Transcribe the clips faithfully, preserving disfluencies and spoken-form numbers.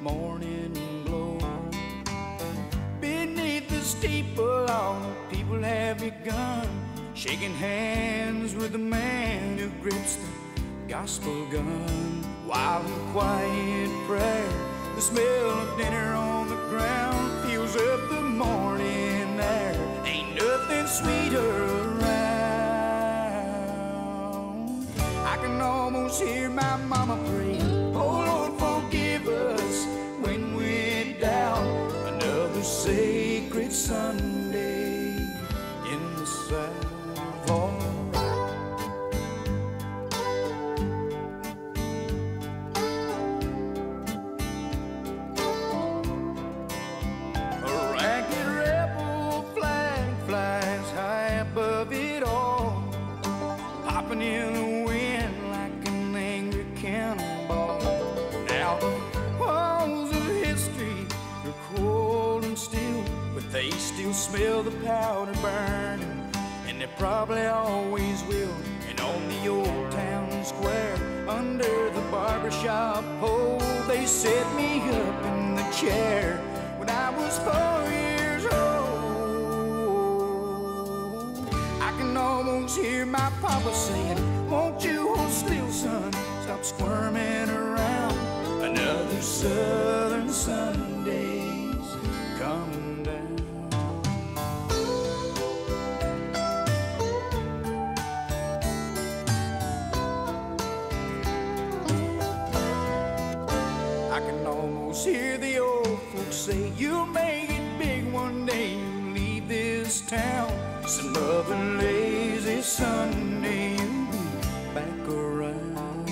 morning glow. Beneath the steeple, all the people have begun shaking hands with the man who grips the gospel gun. While in quiet prayer, the smell of dinner on the ground fills up the morning air. Ain't nothing sweeter around. I can almost hear my mama pray, oh Lord, forgive us when we're down. Another sacred Sunday in the South. Above it all, popping in the wind like an angry cannonball. Now the walls of history are cold and still, but they still smell the powder burning, and they probably always will. And on the old town square, under the barbershop pole, they set me up in the chair when I was four years old. I can almost hear my papa saying, won't you hold still, son, stop squirming around. Another southern Sunday's coming down. I can almost hear the old folks say, you'll make it big one day, you leave this town. Some other lazy Sunday you'll be back around.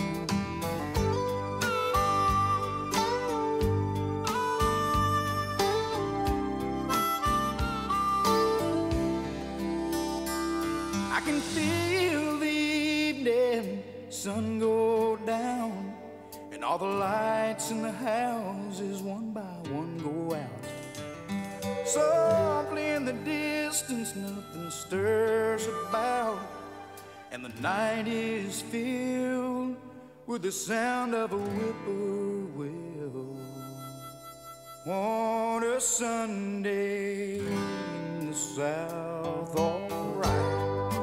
I can feel the evening sun go down, and all the lights in the houses one by one go out. Softly in the distance, nothing stirs about, and the night is filled with the sound of a whippoorwill. What a Sunday in the South, alright.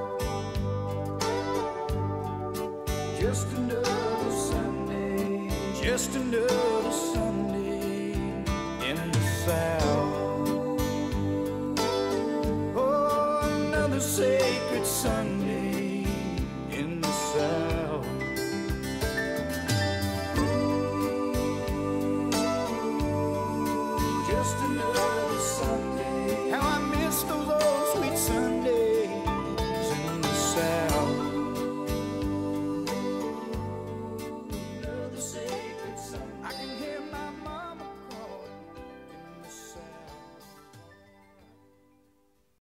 Just another Sunday, just another Sunday in the South. Sacred Sunday.